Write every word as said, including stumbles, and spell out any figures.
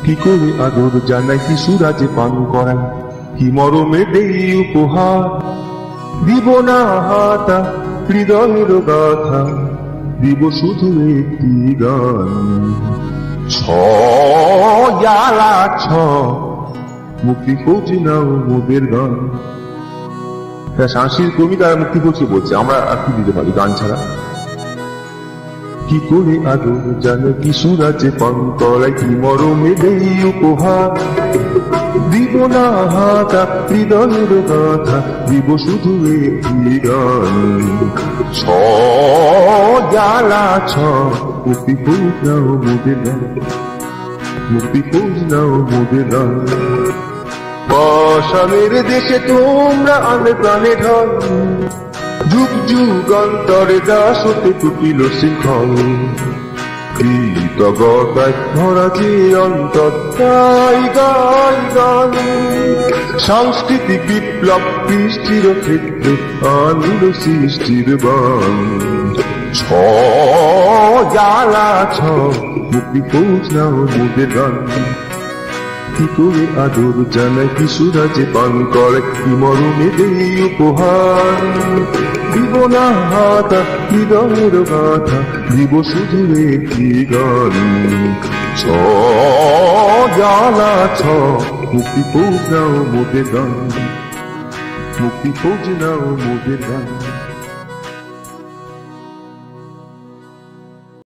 কি করে আদর জানাই কি সুরাজে পান করাই কি মরমে দেই উপহার দিব না হাতা হৃদয়ের গাথা দিব শুধু একটি গান ছয়ালা ছ মুক্তি খোঁজ নাও মোদের গান। সাংস্কৃতিক কর্মী তারা মুক্তি খোঁজকে বলছে, আমরা আর কি দিতে পারি গান ছাড়া? কি করে আদর জানে কি সুরাজে পান করাই কি মরমে দেই উপহার দিব না হাতা হৃদয়ের গাথা দিব শুধু একটি গান ছয়ালা ছ মুক্তি খোঁজ নাও মোদের গান মুক্তি খোঁজ নাও মোদের গান। বসানের দেশে তোমরা আনে প্রাণে ঢল যুগ যুগান্তরে দাস হতে টুটিল শৃঙ্খল কৃতজ্ঞতায় ভরা যে অন্তর গাই গাই গান সাংস্কৃতিক বিপ্লব সৃষ্টির ক্ষেত্রে আনিল সৃষ্টির বান ছয়ালা ছ মুক্তি খোঁজ নাও মোদের গান। কি করে আদর জানাই কি সুরাজে পান করে কি মরমে দেই উপহার দিব না হাতা হৃদয়ের গাথা দিব শুধু একটি গান ছয়ালা ছ মুক্তি খোঁজ নাও মোদের গান মুক্তি খোঁজ নাও মোদের গান।